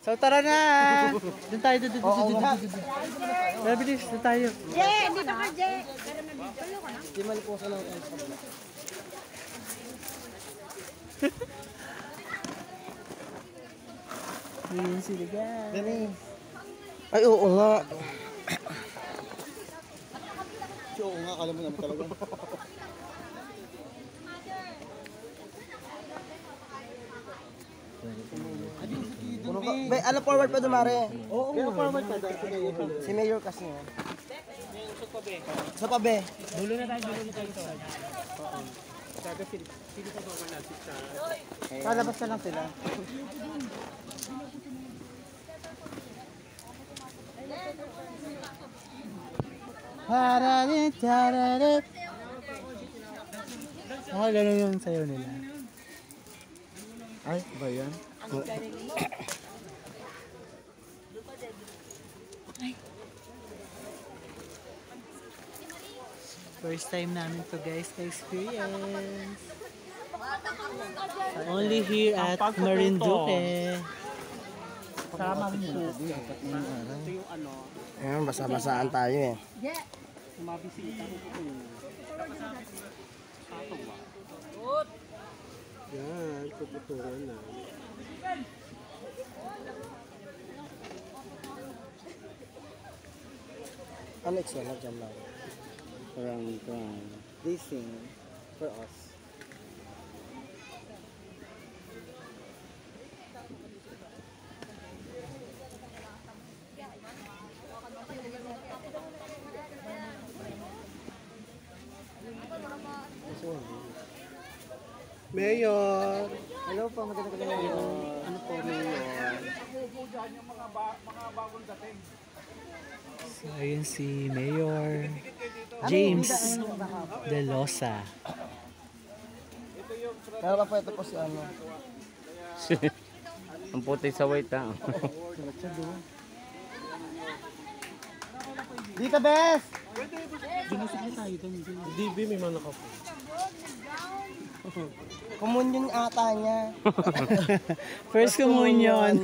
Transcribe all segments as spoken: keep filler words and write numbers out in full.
So tara na! Doon tayo, doon, doon, doon, doon, doon. Tara, bilis, doon tayo. Jay, dito ka, Jay. Pero nabibalo ka na. Di malipusan lang tayo sa kabila. Ayan sila guys. Ay, oo nga. Oo nga, kala mo naman talaga. Bay, ano forward pa dumare? Oo, pero forward pa daw. Si Mayor kasi nga. Sa pabe. Dulo na tayo, dulo na tayo. Oo. Sabi, sino pa ba manasip sa... Palabas na lang sila. Hararit, hararit. Ah, gano'n yung sayo nila. Ay, ba yan? First time namin to guys to experience. Only here at Marinduque. Sa Marinduque. Ito yung ano, Ayan, basa-basaan tayo eh. mabisita ko po. Satong ba? Yan, puputuran na. Ano extra na dyan lang? Parang ito, this thing for us. Mayor! Hello po, maganda ka na Ano po, Mayor? So, ayun si Mayor James De Losa. Kaya pa po ito po si ano. Ang puti sa white ha. Dito, Bes! D B may mga nakapo. Kumunyon ata niya. First communion.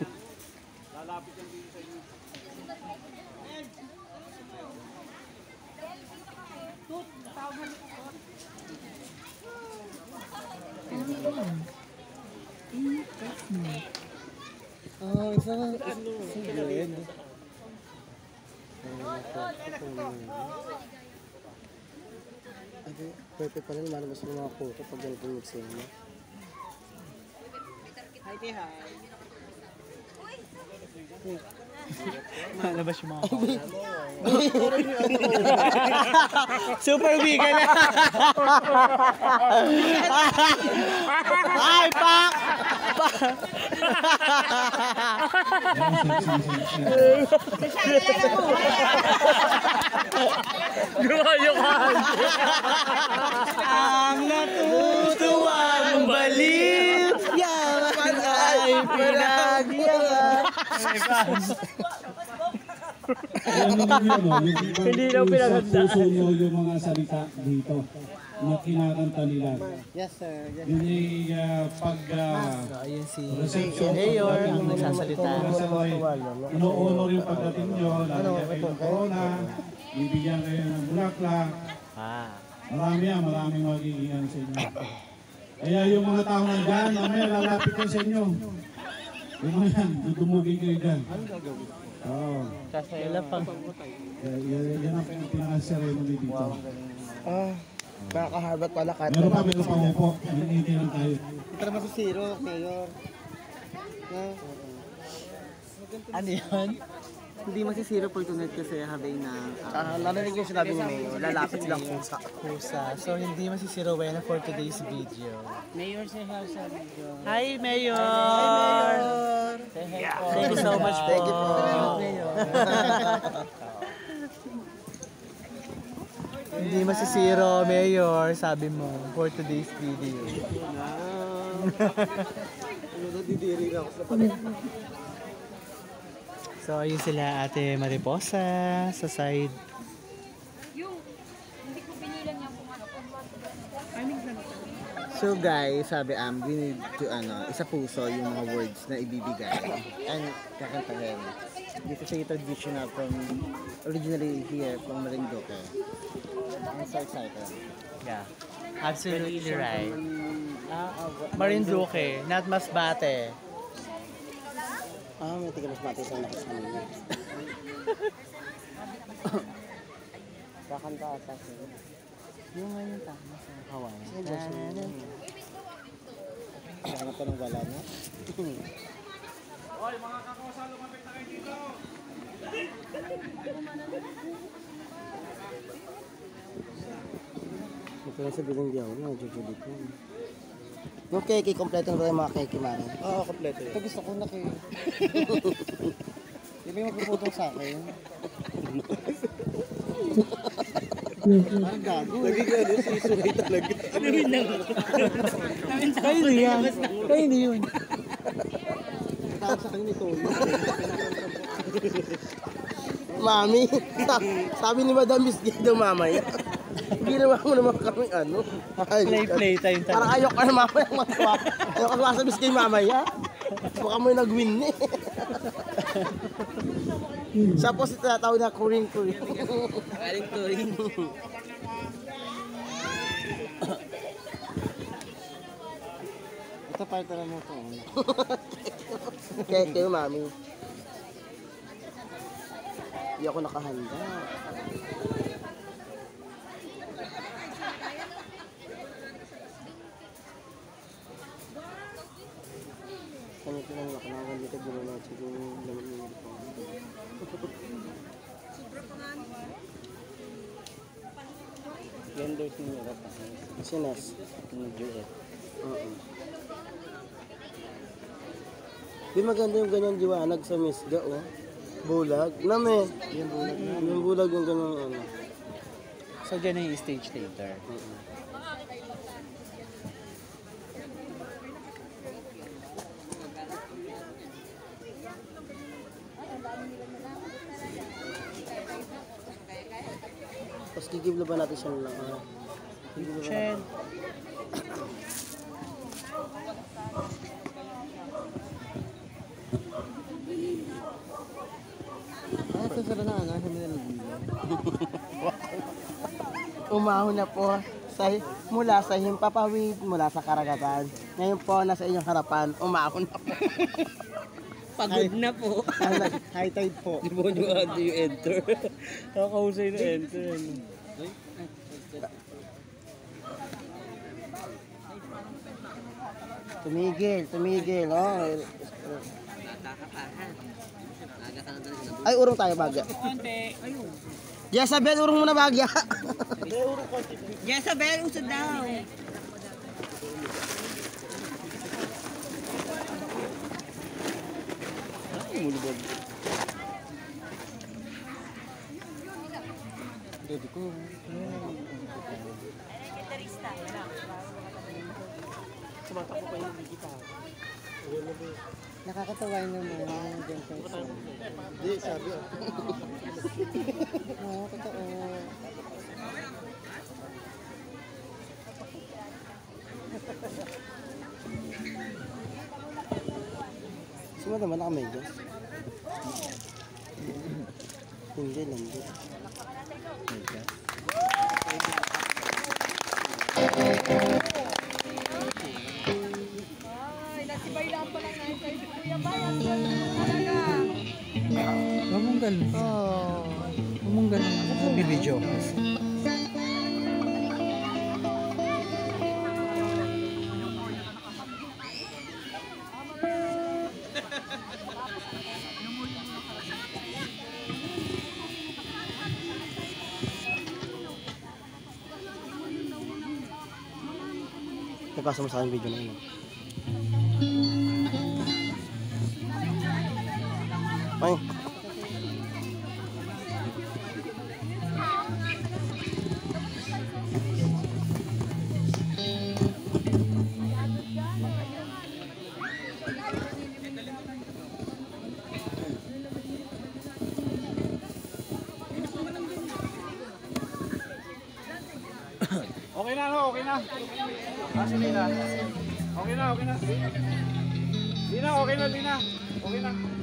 Oh, isa lang. Isa lang. Okay, perfect pala lumalabas ng mga photo pag ganito yung mixing mo. Hi, hi. Malabas yung mga super vegan na. Ay, pak! Gumayukan! Ang natutuwang baliw, yaman ay pinagyaman. Hindi daw pinaghandaan. Susunod yung mga salita dito na kinakanta nila. Yes, sir. Yes. Yun ay uh, pag uh, So, ayun si reception. Mayor ang nagsasalita. Ino-honor yung pagdating nyo, lalagyan kayo ng corona, bibigyan kayo ng bulaklak. Ah. Marami yan, maraming magiging ano sa inyo. Kaya yung mga tao nandyan, mamaya lalapit kayo sa inyo. Yung mga yan, dudumugin kayo dyan. Oo. Kailan pang Yan yan ang pinaka-ceremony dito. Ah, nakaka-harvard pala kahit Meron pa, meron pa upo. Hindi lang tayo. Ito naman si Zero, Mayor. Na, ano yun? hindi masisiro for tonight kasi having na... Uh, narinig yung sinabi ni Mayor, lalapit silang kusa. Kusa. So, hindi masisiro when for today's video. Mayor, say hi sa video. Hi, Mayor! Hi, Mayor! Say hi po. Thank you so much po. Thank you po. Hindi masisiro, Mayor, sabi mo, for today's video. Ano na didiri na ako sa pala. So, ayun sila Ate Mariposa sa side. Yung, hindi ko binilan niya kung ano, kung what. So guys, sabi am, we need to ano, isa puso yung mga words na ibibigay and kakantahin. This is a traditional from originally here from Marinduque. I'm so excited. Yeah. Absolutely right. Ah, ah, Marinduque, not Masbate. Ah, may tiga mas mati sa lakas namin. Kakanta ata siya. Yung ngayon tama sa Hawaii. Sa Joshua. Ano pa nang wala na? Ito na sa bilang diyaw na, jujulit na. Yung cake, kompleto na ba yung mga cake, Mara? Oo, kompleto Ito gusto ko na cake. Di ba yung magpuputong sa akin? Parang gago. Naging ano, sisuray talaga. Kayo na yan. Kayo na yun. Tawag sa kanya nito. Mami, sabi ni Madam Miss Guido mamaya. Ginawa mo naman kami ano. Play, play time tayo. Parang ayok ka na mamaya matuwa. Ayok ka sa Miss Guido mamaya. Baka mo yung nag-win eh. Siya po si tatawag na kuring kuring. Kaling turing. Ito pa ito na mo ito. Kaya kayo mami. Hindi ako nakahanda. Kami ito lang nakanangan dito. Gino na siguro naman yung ito. Vendors ninyo ka pa. Sinas. Yung duet. Oo. Di maganda yung ganyan diwanag sa misga, oh. Bulag. Name. Yung bulag na. Yung bulag yung ganyan ano. So, dyan na yung stage later. Tapos gigibla ba natin siya lang? Ah. Gigibla ba Chen. Ah, ito sila na ano, sa mga Umahon na po sa, mula sa himpapawid, mula sa karagatan. Ngayon po, nasa inyong harapan, umahon na po. pagod na po. High tide po. Di mo nyo ano yung enter. Nakakausay na enter. Tumigil, tumigil. Oh. Ay, urong tayo, bagya. Jezabel, urong muna, bagya. Jezabel, usod daw. Mulubog. Dito ko. Sumatakbo pa yung kita. Nakakatawa yung naman yung gentleman. Hindi, sabi ako. Oo, totoo. Suma naman naka-medyas? Hindi, landi. Medyas? Huwag mong ganun. Huwag mong ganun. Bibidyo. Napasa mo sa akin video na yun. Ay. Okay na, no? Okay na. Ah, si Lina. Okay na, okay na. Lina, okay na, Lina. Okay na.